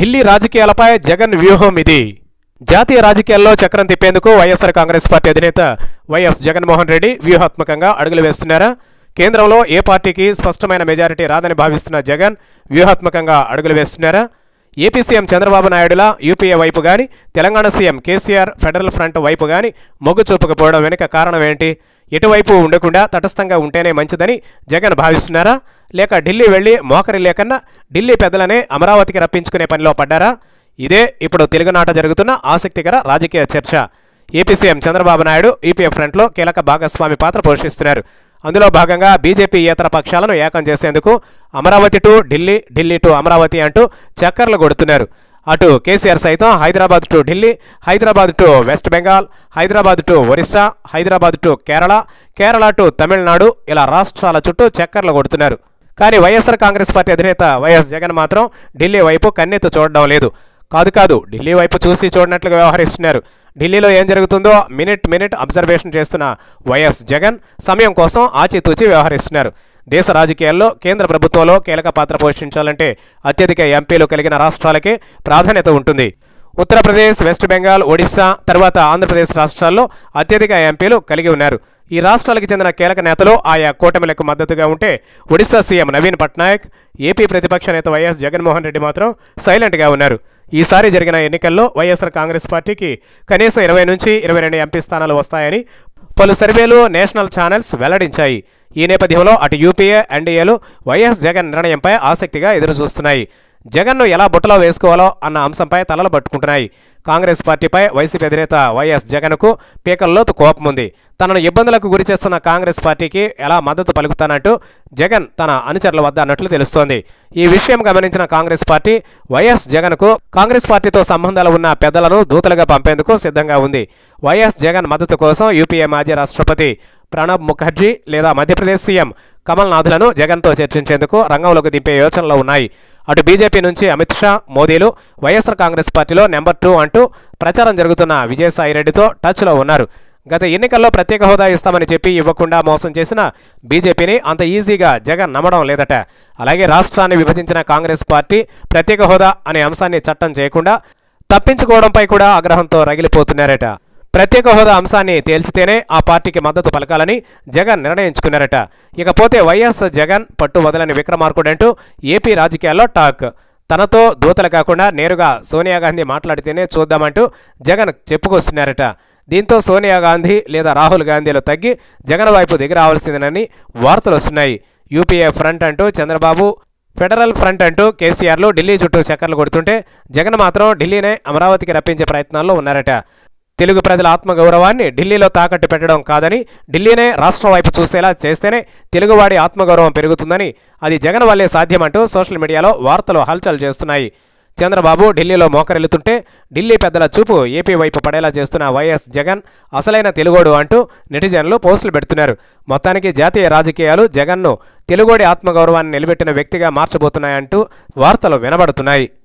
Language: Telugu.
ఢిల్లీ రాజకీయాలపై జగన్ వ్యూహం ఇది. జాతీయ రాజకీయాల్లో చక్రం తిప్పేందుకు వైఎస్ఆర్ కాంగ్రెస్ పార్టీ అధినేత వైఎస్ జగన్మోహన్ రెడ్డి వ్యూహాత్మకంగా అడుగులు వేస్తున్నారా? కేంద్రంలో ఏ పార్టీకి స్పష్టమైన మెజారిటీ రాదని భావిస్తున్న జగన్ వ్యూహాత్మకంగా అడుగులు వేస్తున్నారా? ఏపీ సీఎం చంద్రబాబు నాయుడులా యూపీఏ వైపు గాని, Telangana CM KCR federal front వైపు గాని మొగ్గు చూపకపోవడం వెనుక కారణం ఏంటి? ఎటువైపు ఉండకుండా తటస్థంగా ఉంటేనే మంచిదని జగన్ భావిస్తున్నారా? లేక ఢిల్లీ వెళ్లి మోకరి లేకన్నా ఢిల్లీ పెద్దలనే అమరావతికి రప్పించుకునే పనిలో పడ్డారా? ఇదే ఇప్పుడు తెలుగునాట జరుగుతున్న ఆసక్తికర రాజకీయ చర్చ. AP CM Chandrababu Naidu UPA ఫ్రంట్లో కీలక భాగస్వామి పాత్ర పోషిస్తున్నారు. అందులో భాగంగా బీజేపీ ఇతర పక్షాలను ఏకం చేసేందుకు అమరావతి టు ఢిల్లీ, ఢిల్లీ టు అమరావతి అంటూ చక్కర్లు కొడుతున్నారు. అటు కేసీఆర్ సైతం Hyderabad to Delhi, Hyderabad to West Bengal, Hyderabad to Orissa, Hyderabad to Kerala, Kerala to Tamil Nadu ఇలా రాష్ట్రాల చుట్టూ చక్కర్లు కొడుతున్నారు. కానీ వైఎస్ఆర్ కాంగ్రెస్ పార్టీ అధినేత వైఎస్ జగన్ మాత్రం ఢిల్లీ వైపు కన్నెత్తి చూడడం లేదు. కాదు ఢిల్లీ వైపు చూసి చూడనట్లుగా వ్యవహరిస్తున్నారు. ఢిల్లీలో ఏం జరుగుతుందో మినిట్ అబ్జర్వేషన్ చేస్తున్న వైఎస్ జగన్ సమయం కోసం ఆచితూచి వ్యవహరిస్తున్నారు. దేశ రాజకీయాల్లో కేంద్ర ప్రభుత్వంలో కీలక పాత్ర పోషించాలంటే అత్యధిక ఎంపీలు కలిగిన రాష్ట్రాలకే ప్రాధాన్యత ఉంటుంది. ఉత్తరప్రదేశ్, వెస్ట్ బెంగాల్, ఒడిశా తర్వాత ఆంధ్రప్రదేశ్ రాష్ట్రాల్లో అత్యధిక ఎంపీలు కలిగి ఉన్నారు. ఈ రాష్ట్రాలకు చెందిన కీలక నేతలు ఆయా కూటమిలకు మద్దతుగా ఉంటే ఒడిశా సీఎం నవీన్ పట్నాయక్, ఏపీ ప్రతిపక్ష నేత వైఎస్ జగన్మోహన్ రెడ్డి మాత్రం సైలెంట్గా ఉన్నారు. ఈసారి జరిగిన ఎన్నికల్లో వైఎస్ఆర్ కాంగ్రెస్ పార్టీకి కనీసం 20 నుంచి 22 ఎంపీ స్థానాలు వస్తాయని పలు సర్వేలు, నేషనల్ ఛానల్స్ వెల్లడించాయి. ఈ నేపథ్యంలో అటు యూపీఏ, ఎన్డీఏలు వైఎస్ జగన్ నిర్ణయంపై ఆసక్తిగా ఎదురుచూస్తున్నాయి. జగన్ను ఎలా బుట్టలో వేసుకోవాలో అన్న అంశంపై తలలు పట్టుకుంటున్నాయి. కాంగ్రెస్ పార్టీపై వైసీపీ అధినేత వైఎస్ జగన్కు పీకల్లోతు కోపం ఉంది. తనను ఇబ్బందులకు గురి చేస్తున్న కాంగ్రెస్ పార్టీకి ఎలా మద్దతు పలుకుతానంటూ జగన్ తన అనుచరుల వద్ద అన్నట్లు తెలుస్తోంది. ఈ విషయం గమనించిన కాంగ్రెస్ పార్టీ వైఎస్ జగన్కు కాంగ్రెస్ పార్టీతో సంబంధాలు ఉన్న పెద్దలను దూతలుగా పంపేందుకు సిద్ధంగా ఉంది. వైఎస్ జగన్ మద్దతు కోసం యూపీఏ మాజీ రాష్ట్రపతి ప్రణబ్ ముఖర్జీ లేదా మధ్యప్రదేశ్ సీఎం కమల్నాథ్లను జగన్తో చర్చించేందుకు రంగంలోకి దింపే యోచనలో ఉన్నాయి. అటు బీజేపీ నుంచి అమిత్ షా, మోదీలు వైఎస్ఆర్ కాంగ్రెస్ పార్టీలో నెంబర్ 2 అంటూ ప్రచారం జరుగుతున్న విజయసాయిరెడ్డితో టచ్లో ఉన్నారు. గత ఎన్నికల్లో ప్రత్యేక హోదా ఇస్తామని చెప్పి ఇవ్వకుండా మోసం చేసిన బీజేపీని అంత ఈజీగా జగన్ నమ్మడం లేదట. అలాగే రాష్ట్రాన్ని విభజించిన కాంగ్రెస్ పార్టీ ప్రత్యేక హోదా అనే అంశాన్ని చట్టం చేయకుండా తప్పించుకోవడంపై కూడా ఆగ్రహంతో రగిలిపోతున్నారట. ప్రత్యేక హోదా అంశాన్ని తేల్చితేనే ఆ పార్టీకి మద్దతు పలకాలని జగన్ నిర్ణయించుకున్నారట. ఇకపోతే వైఎస్ జగన్ పట్టు వదలని విక్రమార్కుడంటూ ఏపీ రాజకీయాల్లో టాక్. తనతో దూతలు కాకుండా నేరుగా సోనియా గాంధీ మాట్లాడితేనే చూద్దామంటూ జగన్ చెప్పుకొస్తున్నారట. దీంతో సోనియా గాంధీ లేదా రాహుల్ గాంధీలు తగ్గి జగన్ వైపు దిగి రావాల్సిందేనని వార్తలు వస్తున్నాయి. యూపీఏ ఫ్రంట్ అంటూ చంద్రబాబు, ఫెడరల్ ఫ్రంట్ అంటూ కేసీఆర్లు ఢిల్లీ చుట్టూ చక్కర్లు కొడుతుంటే జగన్ మాత్రం ఢిల్లీనే అమరావతికి రప్పించే ప్రయత్నాల్లో ఉన్నారట. తెలుగు ప్రజల ఆత్మగౌరవాన్ని ఢిల్లీలో తాకట్టు పెట్టడం కాదని, ఢిల్లీనే రాష్ట్రం వైపు చూసేలా చేస్తేనే తెలుగువాడి ఆత్మగౌరవం పెరుగుతుందని, అది జగన్ వల్లే సాధ్యమంటూ సోషల్ మీడియాలో వార్తలు హల్చల్ చేస్తున్నాయి. చంద్రబాబు ఢిల్లీలో మోకరిల్లుతుంటే ఢిల్లీ పెద్దల చూపు ఏపీ వైపు పడేలా చేస్తున్న వైఎస్ జగన్ అసలైన తెలుగోడు అంటూ నెటిజన్లు పోస్టులు పెడుతున్నారు. మొత్తానికి జాతీయ రాజకీయాలు జగన్ను తెలుగోడి ఆత్మగౌరవాన్ని నిలబెట్టిన వ్యక్తిగా మార్చబోతున్నాయంటూ వార్తలు వినబడుతున్నాయి.